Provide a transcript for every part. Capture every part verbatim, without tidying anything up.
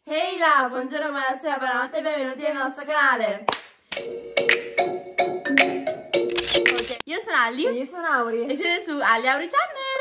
Ehi là, buongiorno, buonasera, buonanotte e benvenuti nel nostro canale. Ok, io sono Ali. E io sono Auri. E siete su Ali Auri Channel.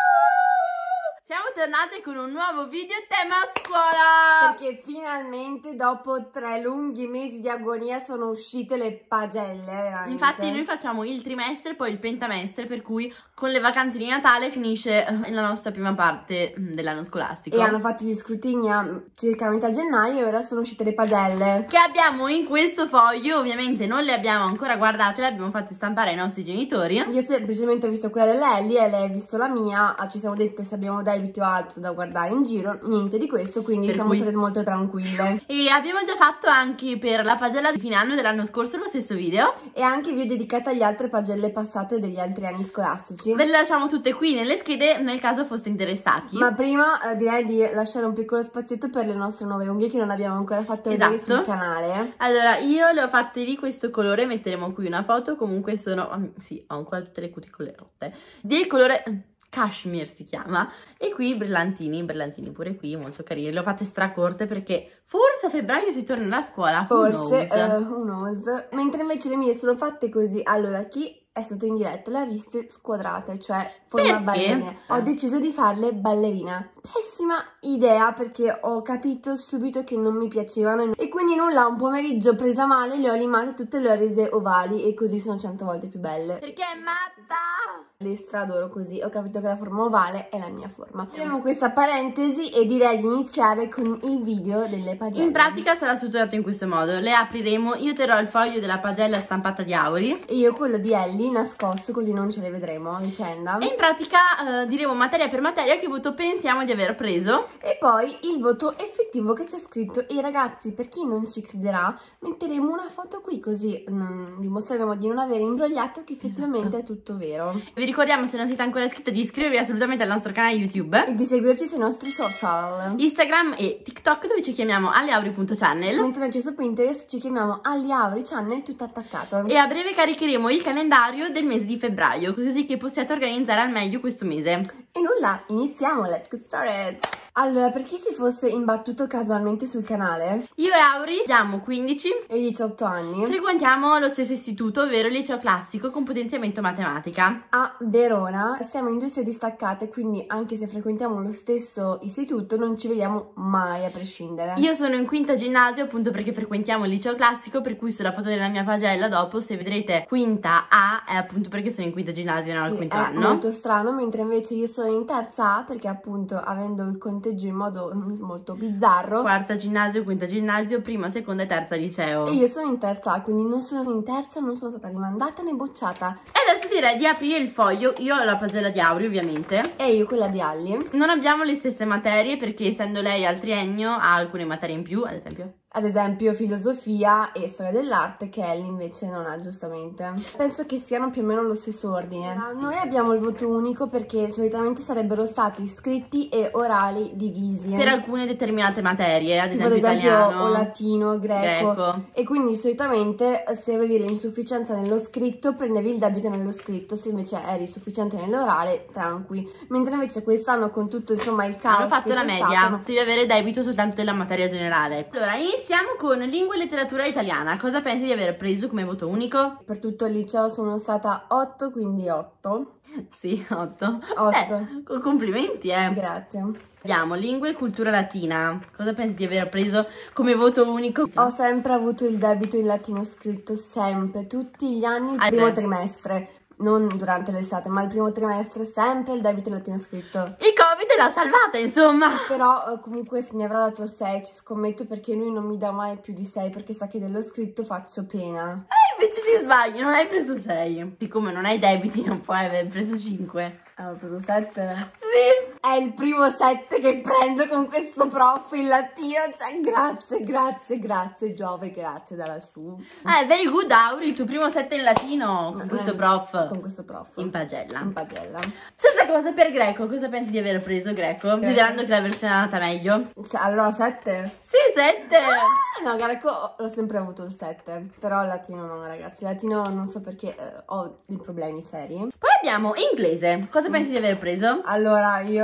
Siamo tornate con un nuovo video tema scuola. Perché finalmente dopo tre lunghi mesi di agonia sono uscite le pagelle, veramente. Infatti noi facciamo il trimestre, poi il pentamestre, per cui con le vacanze di Natale finisce la nostra prima parte dell'anno scolastico. E hanno fatto gli scrutini a circa metà gennaio e ora sono uscite le pagelle. Che abbiamo in questo foglio, ovviamente non le abbiamo ancora guardate, le abbiamo fatte stampare ai nostri genitori. Io semplicemente ho visto quella dell'Ellie e lei ha visto la mia, ci siamo dette se abbiamo debito o altro da guardare in giro, niente di questo, quindi per siamo cui... state molto tranquille. E abbiamo già fatto anche per la pagella di fine anno dell'anno scorso lo stesso video. E anche video dedicato alle altre pagelle passate degli altri anni scolastici. Ve le lasciamo tutte qui nelle schede nel caso foste interessati. Ma prima eh, direi di lasciare un piccolo spazietto per le nostre nuove unghie che non abbiamo ancora fatto vedere esatto. sul canale. Allora, io le ho fatte di questo colore, metteremo qui una foto, comunque sono, sì, ho ancora tutte le cuticole rotte, del colore cashmere si chiama, e qui brillantini, brillantini pure qui, molto carini. Le ho fatte stracorte perché forse a febbraio si tornerà a scuola, forse, uh, who knows. Mentre invece le mie sono fatte così. Allora, chi è stato in diretta le ha viste squadrate, cioè forma ballerina. Ho deciso di farle ballerina. Pessima idea perché ho capito subito che non mi piacevano e quindi nulla, un pomeriggio presa male le ho limate tutte e le ho rese ovali e così sono cento volte più belle. Perché è matta! Le stradoro così, ho capito che la forma ovale è la mia forma. Facciamo questa parentesi e direi di iniziare con il video delle pagelle. In pratica sarà strutturato in questo modo, le apriremo, io terrò il foglio della pagella stampata di Auri e io quello di Ellie nascosto, così non ce le vedremo a vicenda. E in pratica eh, diremo materia per materia che voto pensiamo di aver preso e poi il voto effettivo che c'è scritto. E ragazzi, per chi non ci crederà, metteremo una foto qui così non, dimostreremo di non aver imbrogliato che effettivamente esatto. È tutto vero. Vi ricordiamo, se non siete ancora iscritti, di iscrivervi assolutamente al nostro canale YouTube e di seguirci sui nostri social Instagram e TikTok, dove ci chiamiamo aliauri punto channel, mentre noi su Pinterest ci chiamiamo Ali Auri Channel tutto attaccato. E a breve caricheremo il calendario del mese di febbraio, così che possiate organizzare al meglio questo mese. E nulla, iniziamo, let's get started! Allora, per chi si fosse imbattuto casualmente sul canale, io e Auri abbiamo quindici e diciotto anni, frequentiamo lo stesso istituto, ovvero il liceo classico con potenziamento matematica a Verona. Siamo in due sedi staccate, quindi anche se frequentiamo lo stesso istituto non ci vediamo mai a prescindere. Io sono in quinta ginnasio appunto perché frequentiamo il liceo classico, per cui sulla foto della mia pagella dopo, se vedrete quinta A, è appunto perché sono in quinta ginnasio e non sì, al quinto è anno. Molto strano, mentre invece io sono in terza A perché appunto avendo il conteggio in modo molto bizzarro. Quarta ginnasio, quinta ginnasio, prima, seconda e terza liceo. E io sono in terza A, quindi non sono in terza, non sono stata rimandata né bocciata. E adesso direi di aprire il foglio. Io ho la pagella di Auri ovviamente e io quella di Allie. Non abbiamo le stesse materie perché essendo lei al triennio ha alcune materie in più, ad esempio ad esempio filosofia e storia dell'arte, che Ellie invece non ha, giustamente. Penso che siano più o meno lo stesso ordine. Sì. Noi abbiamo il voto unico perché solitamente sarebbero stati scritti e orali divisi per alcune determinate materie, ad tipo esempio, ad esempio italiano o latino, greco. greco e quindi solitamente se avevi l'insufficienza nello scritto prendevi il debito nello scritto, se invece eri sufficiente nell'orale tranqui, mentre invece quest'anno con tutto insomma il caos hanno fatto la media stato, devi avere debito soltanto della materia generale. Allora iniziamo con lingua e letteratura italiana. Cosa pensi di aver preso come voto unico? Per tutto il liceo sono stata otto, quindi otto. Sì, otto. otto. Eh, complimenti, eh. Grazie. Abbiamo lingua e cultura latina. Cosa pensi di aver preso come voto unico? Ho sempre avuto il debito in latino scritto, sempre, tutti gli anni, il ah, primo beh. trimestre. Non durante l'estate, ma il primo trimestre sempre il debito latino scritto. Il Covid l'ha salvata, insomma. Però comunque mi avrà dato sei, ci scommetto, perché lui non mi dà mai più di sei, perché sa che dello scritto faccio pena. Eh, invece ti sbagli, non hai preso sei. Siccome non hai debiti non puoi aver preso cinque. Avevo preso sette? Sì. È il primo sette che prendo con questo prof in latino, cioè grazie, grazie, grazie Giove, grazie dalla su. Eh, very good Auri, il tuo primo sette in latino con questo prof. Con questo prof. In pagella. In pagella. Stessa cosa per greco, cosa pensi di aver preso greco? greco. Considerando che la versione è andata meglio. Allora sette? Sì, sette! Ah, no, greco l'ho sempre avuto il sette, però latino no ragazzi, latino non so perché eh, ho dei problemi seri. Poi abbiamo inglese, cosa pensi di aver preso? Allora io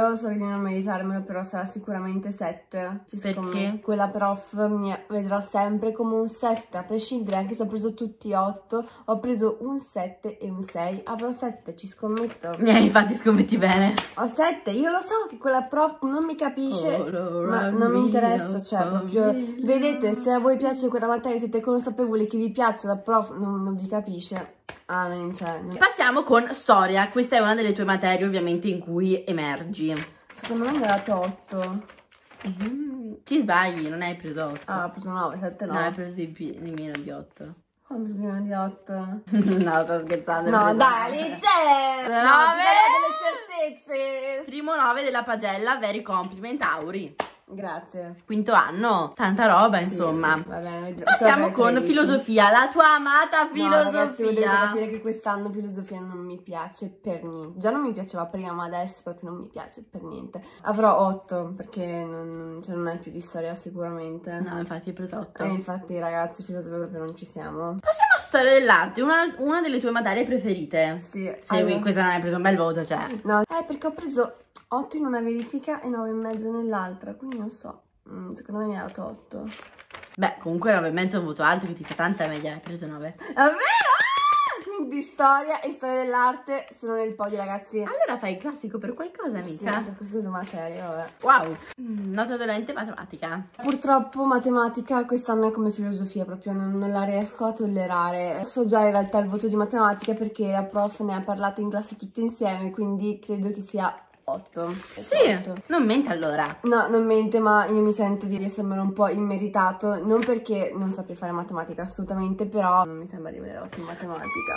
io so di non meritarmelo, però sarà sicuramente sette. Perché? Quella prof mi vedrà sempre come un sette, a prescindere, anche se ho preso tutti otto, ho preso un sette e un sei, avrò sette, ci scommetto. Eh, infatti scommetti bene. Ho sette, io lo so che quella prof non mi capisce, Oh, ma non mi interessa, cioè proprio, vedete, se a voi piace quella materia, siete consapevoli che vi piace la prof, non, non vi capisce. Amen, cioè. Non... Passiamo con storia. Questa è una delle tue materie ovviamente in cui emergi. Secondo me mi ha dato otto. Mm, ti sbagli, non hai preso otto. Ah, ho preso nove, sette, nove. No, hai preso di, più, di meno di otto. Ho preso di meno di otto. No, sto scherzando. No, dai, lì c'è! No, No, delle delle certezze! Primo nove della pagella, very compliment, Auri. Grazie. Quinto anno, tanta roba, Sì, insomma. va bene, vedremo. Passiamo Vabbè, con tredici. filosofia, la tua amata No, filosofia. ragazzi, voi dovete capire che quest'anno filosofia non mi piace per niente. Già non mi piaceva prima, ma adesso proprio non mi piace per niente. Avrò otto, perché non, cioè, non è più di storia sicuramente. No, infatti hai preso otto. E infatti, ragazzi, filosofia proprio non ci siamo. Passiamo a storia dell'arte, una, una delle tue materie preferite. Sì. Se allora... questa non hai preso un bel voto, cioè. No, eh, perché ho preso otto in una verifica e nove e mezzo nell'altra, quindi non so. Mm, secondo me mi ha dato otto. Beh, comunque nove e mezzo è un voto alto che ti fa tanta media, hai preso nove. Davvero? Ah! Quindi storia e storia dell'arte sono nel podio, ragazzi. Allora fai il classico per qualcosa, Sì, amica. per queste due materie, vabbè. Wow. Mm, nota dolente matematica. Purtroppo matematica quest'anno è come filosofia, proprio non, non la riesco a tollerare. So già in realtà il voto di matematica perché la prof ne ha parlato in classe tutte insieme, quindi credo che sia otto. Sì, otto. non mente allora. No, non mente, ma io mi sento di essermelo un po' immeritato, non perché non saprei fare matematica assolutamente, però non mi sembra di avere otto in matematica.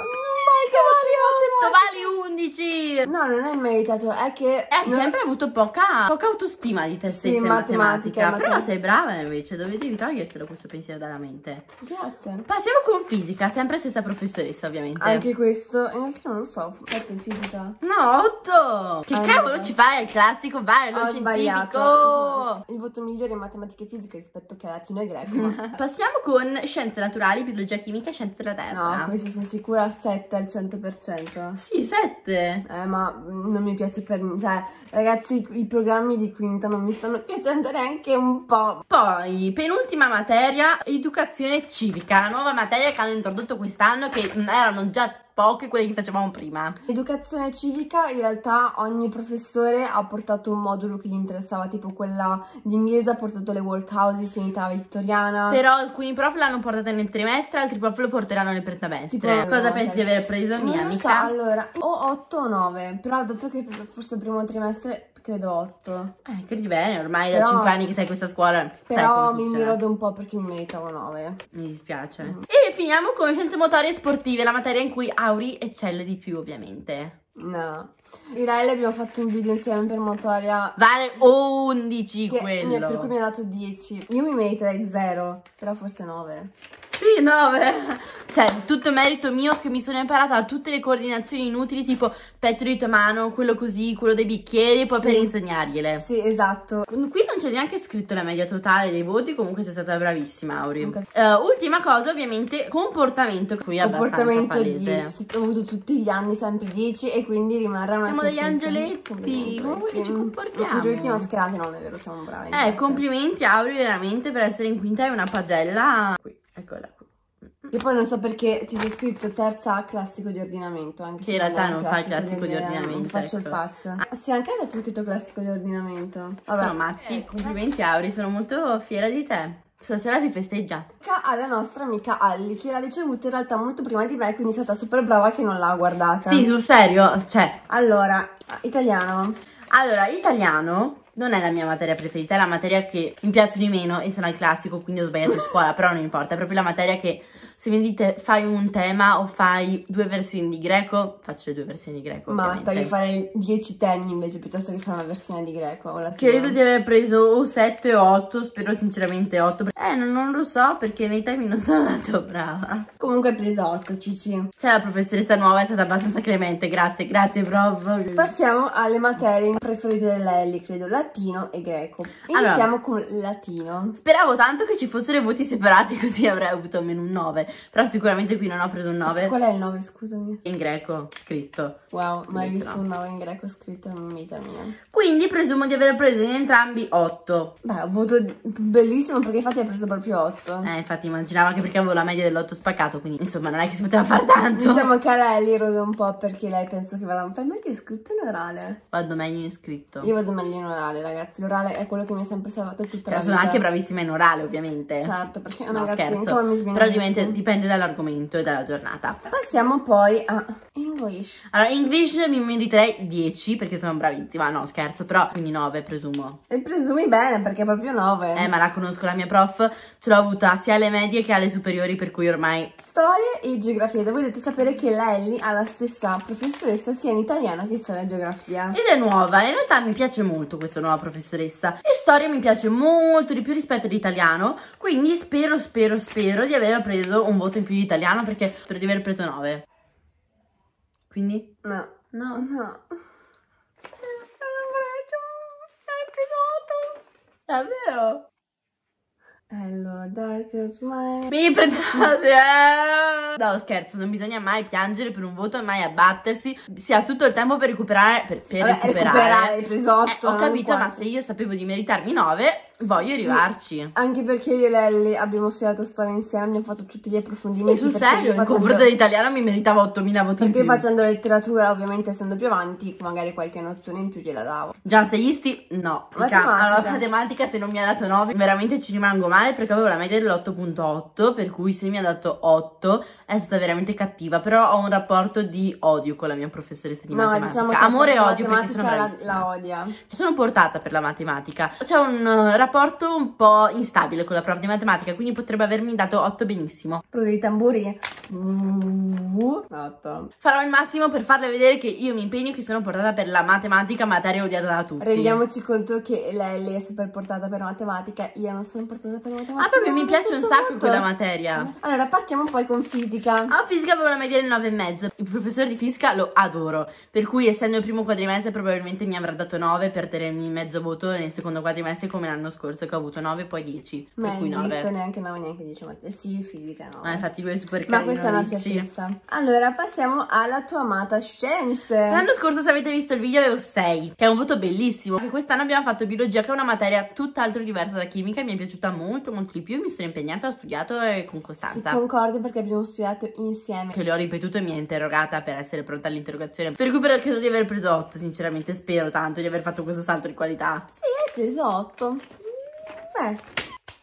Tu vali undici. No, non è immeritato, è che... Hai non... sempre avuto poca, poca autostima di te Sì, stessa in matematica, matematica, matematica. però sei brava invece, dovevi togliertelo questo pensiero dalla mente. Grazie. Passiamo con fisica, sempre stessa professoressa ovviamente. Anche questo, in realtà non lo so, fatto in fisica. No, otto! Che Ah, cavolo no. ci fai? Il classico, vai, lo Ho scientifico! sbagliato. Il voto migliore in matematica e fisica rispetto che a latino e greco. Ma... Passiamo con scienze naturali, biologia chimica e scienze della terra. No, questo sono sicura sette al cento per cento. Sì, sette. Eh, ma non mi piace per niente. Cioè, ragazzi, i programmi di quinta non mi stanno piacendo neanche un po'. Poi, penultima materia, educazione civica, la nuova materia che hanno introdotto quest'anno, che erano già poche quelle che facevamo prima. Educazione civica, in realtà ogni professore ha portato un modulo che gli interessava, tipo quella di inglese ha portato le workhouses in età vittoriana. Però alcuni prof l'hanno portata nel trimestre, altri prof lo porteranno nel pretamestre. Tipo, Cosa no, pensi ok. di aver preso, Non mia lo amica? so, allora, o otto o nove, però dato che forse il primo trimestre credo otto. Eh, credi bene, ormai Però- da cinque anni che sei questa scuola, sai Però come mi funziona. mirodo un po' perché mi meritavo nove. Mi dispiace. Mm. E finiamo con scienze motorie e sportive, la materia in cui Auri eccelle di più, ovviamente. No. Irene abbiamo fatto un video insieme per motoria Vale undici che- quello. per cui mi ha dato dieci. Io mi meriterei zero, però forse nove. Sì, nove. Cioè, tutto merito mio che mi sono imparata tutte le coordinazioni inutili, tipo petto di tua mano, quello così, quello dei bicchieri, poi Sì. per insegnargliele. Sì, esatto. Qui non c'è neanche scritto la media totale dei voti, comunque sei stata bravissima, Auri. Ok. Eh, ultima cosa, ovviamente, comportamento, qui è abbastanza Comportamento palese. dieci. Ho avuto tutti gli anni sempre dieci e quindi rimarrà una Siamo degli certezza. angioletti, Siamo degli come vuoi che ci comportiamo? Angioletti mascherati, non è vero, siamo bravi. in Eh, questo. complimenti Auri veramente per essere in quinta, è una pagella. Qui, eccola qui. E poi non so perché ci c'è scritto terza A classico di ordinamento, anche Che se in realtà è un non fa il classico di ordinamento, Faccio ecco. il pass. Ah, sì, anche adesso c'è scritto classico di ordinamento. Vabbè. Sono matti. Complimenti Auri, sono molto fiera di te. Stasera si festeggia. Alla nostra amica Alli, che l'ha ricevuta in realtà molto prima di me, quindi è stata super brava che non l'ha guardata. Sì, sul serio, cioè. Allora, italiano. Allora, italiano non è la mia materia preferita, è la materia che mi piace di meno e sono al classico, quindi ho sbagliato in scuola, però non importa, è proprio la materia che se mi dite fai un tema o fai due versioni di greco, faccio le due versioni di greco. Matta, ovviamente. io farei dieci temi invece piuttosto che fare una versione di greco. O latino. Credo di aver preso o sette o otto, spero sinceramente otto. Eh, non, non lo so perché nei temi non sono tanto brava. Comunque hai preso otto, Cici. Cioè la professoressa nuova è stata abbastanza clemente, grazie, grazie prof. Passiamo alle materie preferite della Ellie, credo, latino e greco. Iniziamo Allora, con latino. Speravo tanto che ci fossero i voti separati così avrei avuto almeno un nove. però sicuramente qui non ho preso un nove. Qual è il nove, scusami? In greco, scritto. Wow, mai Invece visto no. un nove in greco scritto in vita mia. Quindi presumo di aver preso in entrambi otto. Beh, un voto bellissimo perché infatti hai preso proprio otto. Eh, infatti immaginavo anche perché avevo la media dell'otto spaccato, quindi insomma non è che si poteva fare tanto. Diciamo che a lei li rode un po' perché lei penso che vada un po' meglio scritto in orale. Vado meglio in scritto. Io vado meglio in orale, ragazzi. L'orale è quello che mi ha sempre salvato tutta Cioè, la sono vita. anche bravissima in orale, ovviamente. Certo, perché No, ragazzi, scherzo. come mi sbino. Però dipende, dipende dall'argomento e dalla giornata. Passiamo poi a English. Allora, English mi meriterei dieci perché sono bravissima. No, scherzo, però quindi nove presumo. E presumi bene perché è proprio nove. Eh, ma la conosco, la mia prof ce l'ho avuta sia alle medie che alle superiori, per cui ormai... Storia e geografia. Dovete sapere che Lelli ha la stessa professoressa sia in italiano che in storia e geografia. Ed è nuova, in realtà mi piace molto questa nuova professoressa. E storia mi piace molto di più rispetto all'italiano, quindi spero, spero, spero di aver preso un voto in più di italiano perché spero di aver preso nove. Quindi? No. No. No. Davvero? Allora, Darkest Mind. Mi prenderà se... eh. No, scherzo, non bisogna mai piangere per un voto e mai abbattersi. Si ha tutto il tempo per recuperare. Per, per Vabbè, recuperare. recuperare, hai preso otto. Eh, ho non capito, ma quattro. se io sapevo di meritarmi nove, voglio Sì, arrivarci. Anche perché io e Lelli abbiamo studiato storia insieme, abbiamo fatto tutti gli Sì, approfondimenti. sul perché serio, io in facendo- confronto dell'italiano mi meritavo ottomila voti in Perché più. facendo letteratura, ovviamente essendo più avanti, magari qualche nozione in più gliela davo. Già assaisti? No. Matematica. Allora, matematica se non mi ha dato nove veramente ci rimango male perché avevo la media dell'otto punto otto, per cui se mi ha dato otto è stata veramente cattiva, però ho un rapporto di odio con la mia professoressa di No, matematica. diciamo che Amore e la odio perché sono matematica bravissima. la, la odia. Ci sono portata per la matematica. C'è un uh, rapporto un po' instabile con la prof di matematica, quindi potrebbe avermi dato otto benissimo. Provi i tamburi. Uh, otto. Farò il massimo per farle vedere che io mi impegno e che sono portata per la matematica, materia odiata da tutti. Rendiamoci conto che lei, lei è super portata per matematica, io non sono portata per matematica. Ah, proprio mi non piace un stesso sacco voto. quella materia. Allora, partiamo poi con fisica. A fisica avevo una media del nove e mezzo. Il professore di fisica lo adoro, per cui essendo il primo quadrimestre probabilmente mi avrà dato nove per tenermi mezzo voto nel secondo quadrimestre come l'anno scorso che ho avuto nove e poi dieci. Ma Per cui hai visto nove. neanche nove, neanche dieci, ma sì, fisica no. Ah, infatti lui è super Ma carino. questa è una dici. certezza. Allora, passiamo alla tua amata scienze. L'anno scorso, se avete visto il video, avevo sei, che è un voto bellissimo. Anche quest'anno abbiamo fatto biologia, che è una materia tutt'altro diversa da chimica, mi è piaciuta molto, molto di più. Mi sono impegnata, ho studiato e con Sì, costanza. concordo perché abbiamo studiato insieme. Che le ho ripetuto e mi ha interrogata per essere pronta all'interrogazione. Per cui però credo di aver preso otto, sinceramente. Spero tanto di aver fatto questo salto di qualità. Sì, hai preso otto. Beh,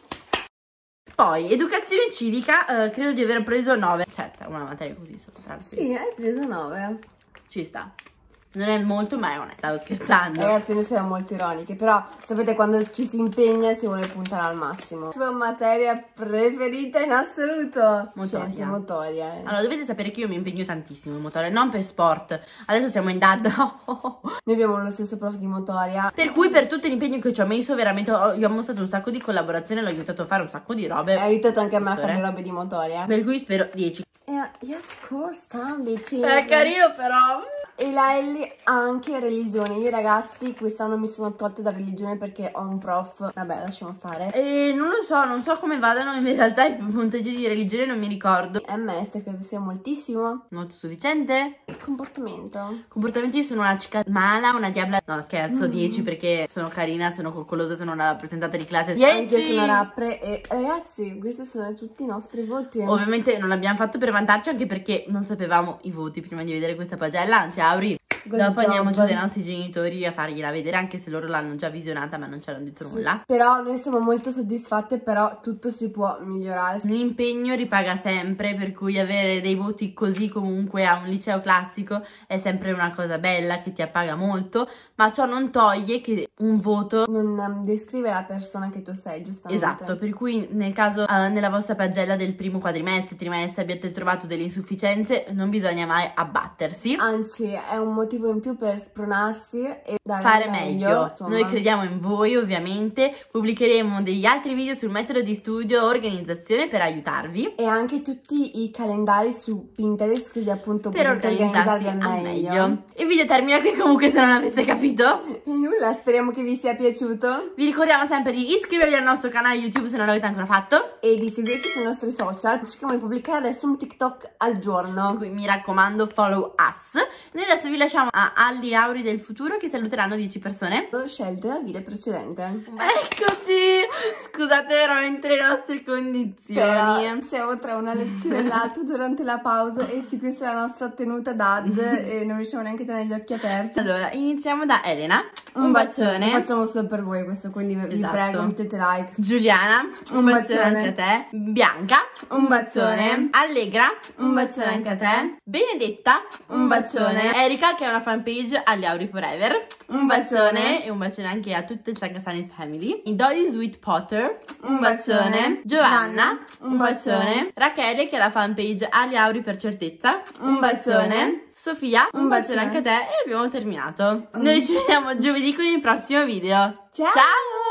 Poi, educazione civica, eh, credo di aver preso nove. Cioè, una materia così sotto tranquillo. sì, hai preso nove. Ci sta. Non è molto, ma è onesta, stavo scherzando. Ragazzi, noi siamo molto ironiche, però sapete quando ci si impegna si vuole puntare al massimo. Tua materia preferita in assoluto? Motoria. Scienze motoria. eh. Allora, dovete sapere che io mi impegno tantissimo in motore, non per sport. Adesso siamo in D A D. Noi abbiamo lo stesso prof di motoria. Per cui per tutto l'impegno che ci ho messo, veramente ho, io ho mostrato un sacco di collaborazione, l'ho aiutato a fare un sacco di robe. Ha aiutato anche a me a Professore. fare robe di motoria. Per cui spero dieci. Yeah, yes, of course, bitches. È carino però. E la Ellie ha anche religione. Io ragazzi quest'anno mi sono tolta da religione perché ho un prof. Vabbè, lasciamo stare. E non lo so, non so come vadano in realtà i punteggi di religione, non mi ricordo. M S credo sia moltissimo. Molto sufficiente. Il comportamento. Comportamenti, io sono una cica mala, una diabla. No, scherzo, Mm. dieci perché sono carina, sono coccolosa, sono una rappresentata di classe. Anche dieci. sono rappre. E ragazzi, questi sono tutti i nostri voti. Ovviamente non l'abbiamo fatto per vantarci, anche perché non sapevamo i voti prima di vedere questa pagella. Anzi, Auri, Good dopo andiamo job. giù dai nostri genitori a fargliela vedere, anche se loro l'hanno già visionata ma non ci hanno detto nulla. Però noi siamo molto soddisfatte, però tutto si può migliorare. L'impegno ripaga sempre, per cui avere dei voti così comunque a un liceo classico è sempre una cosa bella che ti appaga molto, ma ciò non toglie che un voto... Non um, descrive la persona che tu sei, giustamente. Esatto, per cui nel caso eh, nella vostra pagella del primo quadrimestre, trimestre abbiate trovato delle insufficienze, non bisogna mai abbattersi. Anzi, è un motivo motivo in più per spronarsi e dare fare meglio. meglio. Noi crediamo in voi, ovviamente. Pubblicheremo degli altri video sul metodo di studio, organizzazione per aiutarvi. E anche tutti i calendari su Pinterest, così appunto per potete organizzarvi organizzarvi al al meglio. meglio. Il video termina qui comunque, se non aveste capito. E nulla, speriamo che vi sia piaciuto. Vi ricordiamo sempre di iscrivervi al nostro canale YouTube se non l'avete ancora fatto. E di seguirci sui nostri social. Cerchiamo di pubblicare adesso un TikTok al giorno. Quindi mi raccomando, follow us. Noi adesso vi lasciamo a Alli e Auri del futuro che saluteranno dieci persone Scelte dal video precedente. Eccoci! Scusate veramente le nostre condizioni. Però siamo tra una lezione e l'altra durante la pausa e sì, questa è la nostra tenuta D A D e non riusciamo neanche a tenere gli occhi aperti. Allora, iniziamo da Elena. Un, Un bacione. bacione. Lo facciamo solo per voi questo, quindi vi Esatto. prego, mettete like. Giuliana, un, Un bacione. bacione anche a te. Bianca, Un bacione. Allegra, Un bacione anche a te. Benedetta, Un bacione. Erika, che è una fanpage, Agli Auri Forever. Un bacione. E un bacione anche a tutto il Sancasanis Family. Dolly Sweet Potter, Un bacione. Giovanna, Un bacione. Rachele, che è la fanpage Agli Auri per certezza. Un bacione. Sofia, un, Un bacione bacione anche a te. E abbiamo terminato. Noi ci vediamo giovedì con il prossimo video. Ciao. Ciao!